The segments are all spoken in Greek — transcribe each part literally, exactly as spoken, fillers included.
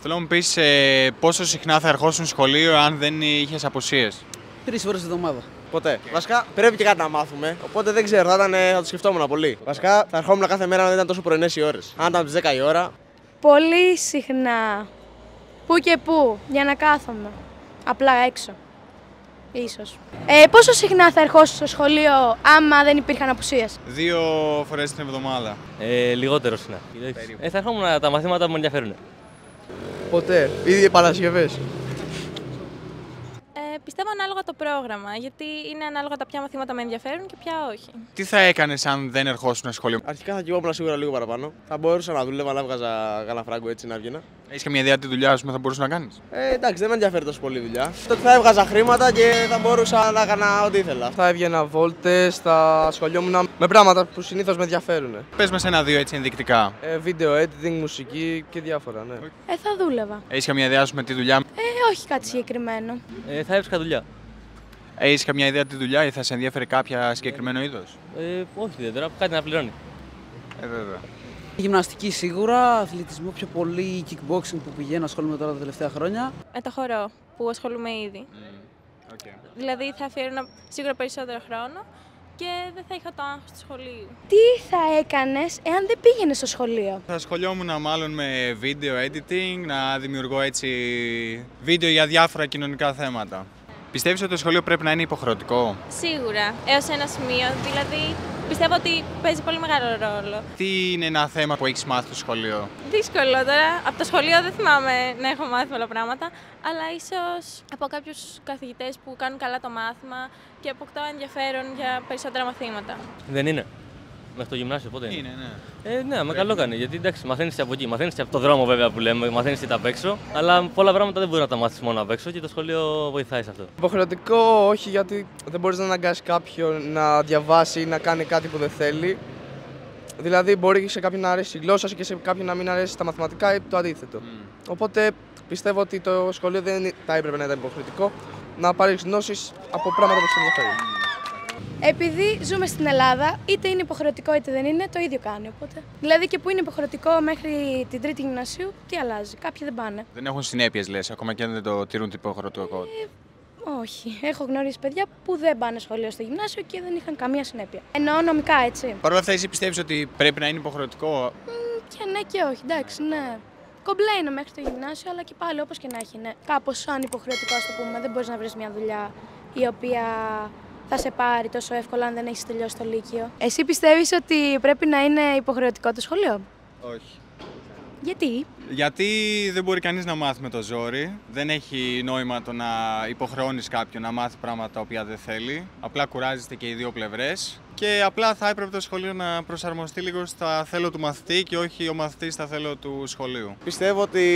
Θέλω να μου πεις ε, πόσο συχνά θα ερχόσουν σχολείο αν δεν είχες απουσίες. Τρεις φορές τη εβδομάδα. Ποτέ. Βασικά πρέπει και κάτι να μάθουμε. Οπότε δεν ξέρω, θα, ήταν, θα το σκεφτόμουν πολύ. Βασικά θα ερχόμουν κάθε μέρα να δεν ήταν τόσο πρωινές οι ώρες. Αν ήταν από τις δέκα η ώρα. Πολύ συχνά. Πού και πού, για να κάθομαι. Απλά έξω. Ίσως. Ε, πόσο συχνά θα ερχόσουν στο σχολείο άμα δεν υπήρχαν απουσίες? Δύο φορές την εβδομάδα. Ε, λιγότερο συχνά. Ε, θα ερχόμουν τα μαθήματα που με ενδιαφέρουν. Ποτέ. Ήδη Παρασκευές. Ε, πιστεύω ανάλογα το πρόγραμμα, γιατί είναι ανάλογα τα ποια μαθήματα με ενδιαφέρουν και ποια όχι. Τι θα έκανες αν δεν ερχόσουν στο σχολείο? Αρχικά θα κοιμόμουν σίγουρα λίγο παραπάνω. Θα μπορούσα να δουλεύα, να βγάζα κανένα φράγκο έτσι να βγαίνα. Έχεις καμία ιδέα τι δουλειά σου θα μπορούσες να κάνεις? Ε, εντάξει, δεν με ενδιαφέρει τόσο πολύ η δουλειά. Τότε θα έβγαζα χρήματα και θα μπορούσα να έκανα ό,τι ήθελα. Θα έβγαινα βόλτες, θα ασχολιόμουν με πράγματα που συνήθως με ενδιαφέρουν. Πες μας ένα-δύο έτσι ενδεικτικά. Ε, βίντεο editing, μουσική και διάφορα, ναι. Ε, θα δούλευα. Έχεις καμία ιδέα σου με τη δουλειά? Ε, όχι κάτι συγκεκριμένο. Ε, θα έβρισκα δουλειά. Έχεις καμία ιδέα τη δουλειά ή θα σε ενδιαφέρει κάποια συγκεκριμένο είδος? Ε, όχι ιδιαίτερα, κάτι να πληρώνει. Ε, βέβαια. Γυμναστική σίγουρα, αθλητισμό πιο πολύ, kickboxing που πηγαίνω, ασχολούμαι τώρα τα τελευταία χρόνια. Με το χορό που ασχολούμαι ήδη. Mm. Okay. Δηλαδή θα αφιέρωνα σίγουρα περισσότερο χρόνο και δεν θα είχα το άγχος του σχολείου. Τι θα έκανες εάν δεν πήγαινες στο σχολείο? Θα ασχολιόμουν μάλλον με video editing, να δημιουργώ έτσι βίντεο για διάφορα κοινωνικά θέματα. Πιστεύεις ότι το σχολείο πρέπει να είναι υποχρεωτικό? Σίγουρα, έως ένα σημείο. Δηλαδή πιστεύω ότι παίζει πολύ μεγάλο ρόλο. Τι είναι ένα θέμα που έχεις μάθει στο σχολείο? Δύσκολο τώρα. Από το σχολείο δεν θυμάμαι να έχω μάθει πολλά πράγματα, αλλά ίσως από κάποιους καθηγητές που κάνουν καλά το μάθημα και αποκτάω ενδιαφέρον για περισσότερα μαθήματα. Δεν είναι. Μέχρι το γυμνάσιο πότε είναι? Είναι, ναι. Ε, ναι, με καλό κάνει. Γιατί εντάξει, μαθαίνεις και από εκεί. Μαθαίνεις και από το δρόμο βέβαια που λέμε, μαθαίνεις και τα απ' έξω. Αλλά πολλά πράγματα δεν μπορεί να τα μάθεις μόνο απ' έξω και το σχολείο βοηθάει σε αυτό. Υποχρεωτικό όχι, γιατί δεν μπορείς να αναγκάσεις κάποιον να διαβάσει ή να κάνει κάτι που δεν θέλει. Δηλαδή, μπορεί σε κάποιον να αρέσει η γλώσσα σου και σε κάποιον να μην αρέσει τα μαθηματικά ή το αντίθετο. Mm. Οπότε πιστεύω ότι το σχολείο δεν θα έπρεπε να ήταν υποχρεωτικό, να πάρεις γνώσεις από πράγματα που σε ενδιαφέρουν. Επειδή ζούμε στην Ελλάδα, είτε είναι υποχρεωτικό είτε δεν είναι, το ίδιο κάνει. Οπότε. Δηλαδή και που είναι υποχρεωτικό μέχρι την τρίτη γυμνασίου, τι αλλάζει? Κάποιοι δεν πάνε. Δεν έχουν συνέπειες, λες, ακόμα και αν δεν το τηρούν την υποχρεωτικότητα. Ε, όχι. Έχω γνωρίσει παιδιά που δεν πάνε σχολείο στο γυμνάσιο και δεν είχαν καμία συνέπεια. Εννοώ νομικά, έτσι. Παρ' όλα αυτά, εσύ πιστεύεις ότι πρέπει να είναι υποχρεωτικό? Mm, και ναι και όχι, εντάξει, ναι. Κομπλέ είναι μέχρι το γυμνάσιο, αλλά και πάλι όπως και να έχει, ναι. Κάπως σαν υποχρεωτικό, α το πούμε, δεν μπορείς να βρεις μια δουλειά η οποία θα σε πάρει τόσο εύκολα αν δεν έχεις τελειώσει το Λύκειο. Εσύ πιστεύεις ότι πρέπει να είναι υποχρεωτικό το σχολείο? Όχι. Γιατί? Γιατί δεν μπορεί κανείς να μάθει με το ζόρι. Δεν έχει νόημα το να υποχρεώνεις κάποιον να μάθει πράγματα τα οποία δεν θέλει. Απλά κουράζεστε και οι δύο πλευρές. Και απλά θα έπρεπε το σχολείο να προσαρμοστεί λίγο στα θέλω του μαθητή και όχι ο μαθητής στα θέλω του σχολείου. Πιστεύω ότι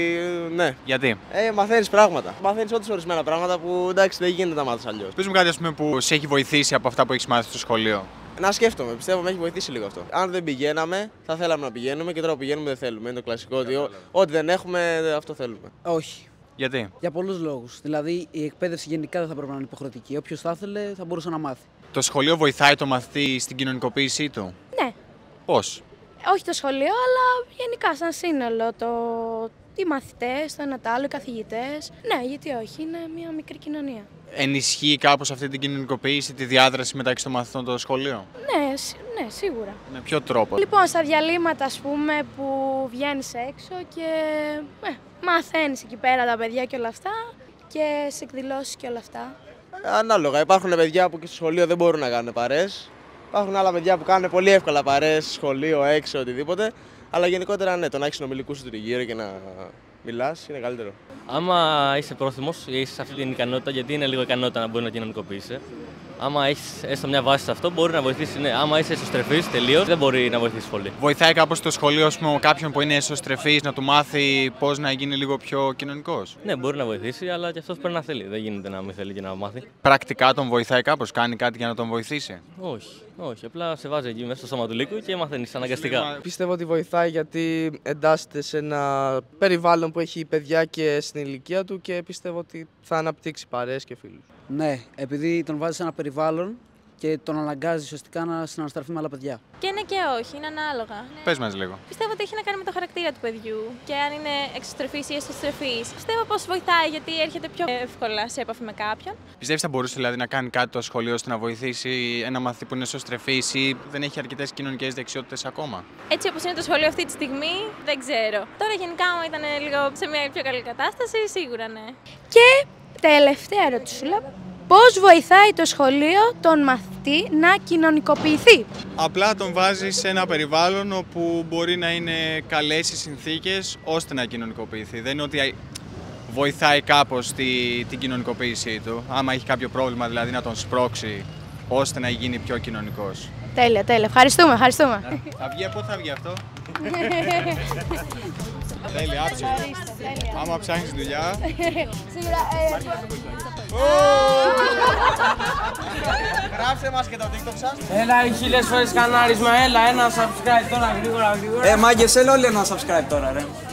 ναι. Γιατί? Ε, μαθαίνεις πράγματα. Μαθαίνεις όντως ορισμένα πράγματα που εντάξει δεν γίνεται να μάθεις αλλιώς. Πες μου κάτι, ας πούμε, που σε έχει βοηθήσει από αυτά που έχεις μάθει στο σχολείο. Να σκέφτομαι, πιστεύω με έχει βοηθήσει λίγο αυτό. Αν δεν πηγαίναμε, θα θέλαμε να πηγαίνουμε και τώρα που πηγαίνουμε δεν θέλουμε. Είναι το κλασικό ότι ό,τι δεν έχουμε, αυτό θέλουμε. Όχι. Γιατί? Για πολλούς λόγους. Δηλαδή η εκπαίδευση γενικά δεν θα πρέπει να είναι υποχρεωτική. Όποιος θα ήθελε θα μπορούσε να μάθει. Το σχολείο βοηθάει το μαθητή στην κοινωνικοποίησή του? Ναι. Πώς? Όχι το σχολείο, αλλά γενικά σαν σύνολο. Το... Οι μαθητές, το ένα το άλλο, οι καθηγητές. Ναι, γιατί όχι, είναι μια μικρή κοινωνία. Ενισχύει κάπως αυτή την κοινωνικοποίηση, τη διάδραση μεταξύ των μαθητών το σχολείο? Ναι, ναι, σίγουρα. Με ποιο τρόπο? Λοιπόν, στα διαλύματα, ας πούμε, που βγαίνεις έξω και ε, μαθαίνεις εκεί πέρα τα παιδιά και όλα αυτά και σε εκδηλώσεις και όλα αυτά. Ανάλογα. Υπάρχουν παιδιά που και στο σχολείο δεν μπορούν να κάνουν παρέες. Υπάρχουν άλλα παιδιά που κάνουν πολύ εύκολα παρέες, σχολείο, έξω, οτιδήποτε. Αλλά γενικότερα ναι, το να έχεις συνομιλικούς σου τριγύρω και να μιλάς είναι καλύτερο. Άμα είσαι πρόθυμος ή είσαι αυτή την ικανότητα, γιατί είναι λίγο ικανότητα να μπορεί να κοινωνικοποιήσει. Άμα έχει έστω μια βάση σε αυτό, μπορεί να βοηθήσει. Ναι, άμα είσαι εσωστρεφής τελείως, δεν μπορεί να βοηθήσει πολύ. Βοηθάει κάπως το σχολείο, ας πούμε, κάποιον που είναι εσωστρεφής να του μάθει πώς να γίνει λίγο πιο κοινωνικός? Ναι, μπορεί να βοηθήσει, αλλά και αυτός πρέπει να θέλει. Δεν γίνεται να μην θέλει και να μάθει. Πρακτικά τον βοηθάει κάπως, κάνει κάτι για να τον βοηθήσει? Όχι, όχι. Απλά σε βάζει εκεί μέσα στο σώμα του λύκου και μαθαίνεις αναγκαστικά. Πιστεύω ότι βοηθάει γιατί εντάσσεται σε ένα περιβάλλον που έχει παιδιά και στην ηλικία του και πιστεύω ότι θα αναπτύξει παρέες και φίλους. Ναι, επειδή τον βάζει σε ένα περιβάλλον και τον αναγκάζει ουσιαστικά να συναναστραφεί με άλλα παιδιά. Και ναι και όχι, είναι ανάλογα. Πες μας λίγο. Πιστεύω ότι έχει να κάνει με το χαρακτήρα του παιδιού και αν είναι εξωστρεφής ή εσωστρεφής. Πιστεύω πως βοηθάει γιατί έρχεται πιο εύκολα σε επαφή με κάποιον. Πιστεύεις θα μπορούσε δηλαδή να κάνει κάτι το σχολείο ώστε να βοηθήσει ένα μαθητή που είναι εσωστρεφής ή δεν έχει αρκετές κοινωνικές δεξιότητες ακόμα? Έτσι όπως είναι το σχολείο αυτή τη στιγμή, δεν ξέρω. Τώρα γενικά μου ήταν λίγο σε μια πιο καλή κατάσταση, σίγουρα ναι. Και τελευταία ερωτησούλα. Πώς βοηθάει το σχολείο τον μαθητή να κοινωνικοποιηθεί? Απλά τον βάζει σε ένα περιβάλλον όπου μπορεί να είναι καλές οι συνθήκες ώστε να κοινωνικοποιηθεί. Δεν είναι ότι βοηθάει κάπως τη, την κοινωνικοποίησή του. Άμα έχει κάποιο πρόβλημα, δηλαδή να τον σπρώξει ώστε να γίνει πιο κοινωνικός. Τέλεια, τέλεια. Ευχαριστούμε, ευχαριστούμε. Θα βγει, πότε θα βγει αυτό? Τέλεια, άψη. Άμα ψάχνεις δουλειά. Γράψτε μας και το TikTok σας. Έλα, χίλιες φορές κανάρισμα, έλα, ένα subscribe τώρα, γρήγορα, γρήγορα. Ε, μάγκες, έλα όλοι ένα subscribe τώρα, ρε.